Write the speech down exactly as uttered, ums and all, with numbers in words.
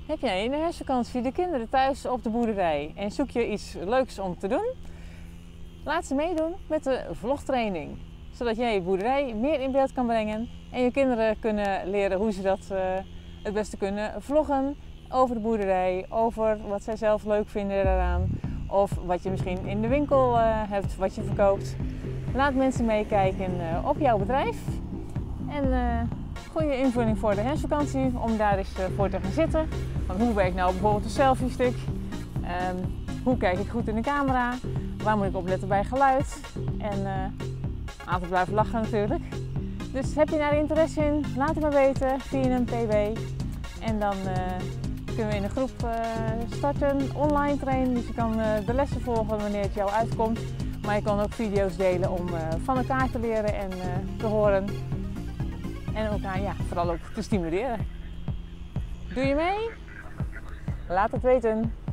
Heb jij in de herfstvakantie de kinderen thuis op de boerderij en zoek je iets leuks om te doen? Laat ze meedoen met de vlogtraining, zodat jij je boerderij meer in beeld kan brengen en je kinderen kunnen leren hoe ze dat uh, het beste kunnen vloggen over de boerderij, over wat zij zelf leuk vinden eraan of wat je misschien in de winkel uh, hebt, wat je verkoopt. Laat mensen meekijken uh, op jouw bedrijf en uh, goede invulling voor de herfstvakantie om daar eens uh, voor te gaan zitten. Want hoe werkt nou bijvoorbeeld een selfie stick? Um, hoe kijk ik goed in de camera? Waar moet ik op letten bij geluid? En uh, altijd blijven lachen natuurlijk. Dus heb je daar interesse in? Laat het maar weten via een P B. En dan uh, kunnen we in een groep uh, starten, online trainen. Dus je kan uh, de lessen volgen wanneer het jou uitkomt. Maar je kan ook video's delen om uh, van elkaar te leren en uh, te horen. En elkaar ja, vooral ook te stimuleren. Doe je mee? Laat het weten.